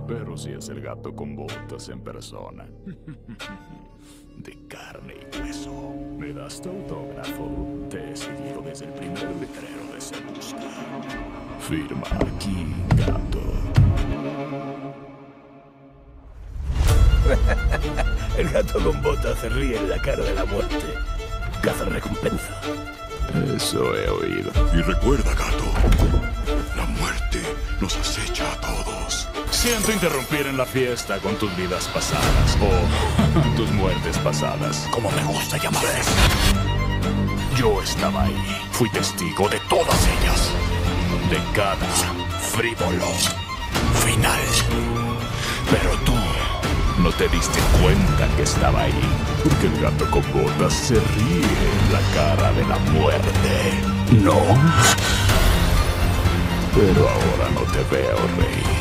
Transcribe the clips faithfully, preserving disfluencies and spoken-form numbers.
Pero si es el gato con botas en persona. De carne y hueso. ¿Me das tu autógrafo? Te he seguido desde el primer letrero de Se Busca. Firma aquí, gato. El gato con botas se ríe en la cara de la muerte. Caza recompensa. Eso he oído. Y recuerda, gato, la muerte nos acecha a todos. Siento interrumpir en la fiesta con tus vidas pasadas o tus muertes pasadas, como me gusta llamarles. Yo estaba ahí, fui testigo de todas ellas, de cada frívolo final. Pero tú no te diste cuenta que estaba ahí, porque el gato con botas se ríe en la cara de la muerte. ¿No? Pero ahora no te veo reír.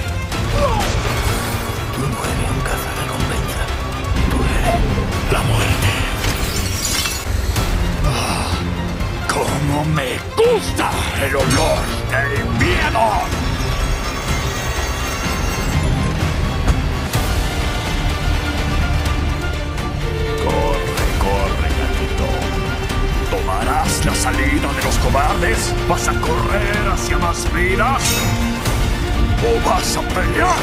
Tú no eres un cazarrecompensa. Tú eres la muerte. Ah, ¡cómo me gusta el olor del miedo! Corre, corre, gatito. ¿Tomarás la salida de los cobardes? ¿Vas a correr hacia más vidas? ¿O vas a pelear?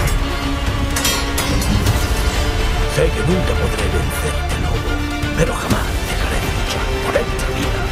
Sé que nunca podré vencerte, lobo, pero jamás dejaré de luchar por esta vida.